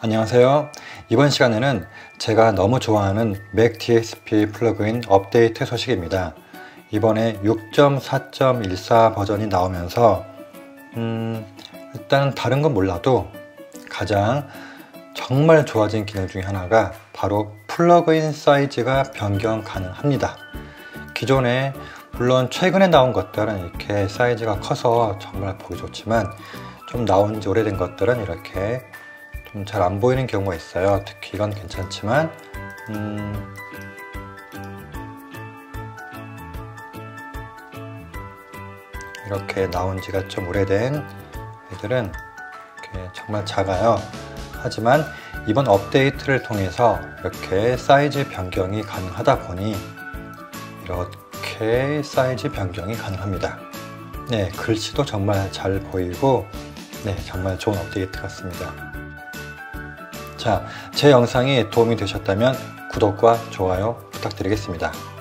안녕하세요. 이번 시간에는 제가 너무 좋아하는 맥 DSP 플러그인 업데이트 소식입니다. 이번에 6.4.14 버전이 나오면서 일단 다른 건 몰라도 가장 정말 좋아진 기능 중에 하나가 바로 플러그인 사이즈가 변경 가능합니다. 기존에 물론 최근에 나온 것들은 이렇게 사이즈가 커서 정말 보기 좋지만 좀 나온 지 오래된 것들은 이렇게 좀 잘 안 보이는 경우가 있어요. 특히 이건 괜찮지만 이렇게 나온 지가 좀 오래된 애들은 이렇게 정말 작아요. 하지만 이번 업데이트를 통해서 이렇게 사이즈 변경이 가능하다 보니 이렇게 사이즈 변경이 가능합니다. 네, 글씨도 정말 잘 보이고 네, 정말 좋은 업데이트 같습니다. 자, 제 영상이 도움이 되셨다면 구독과 좋아요 부탁드리겠습니다.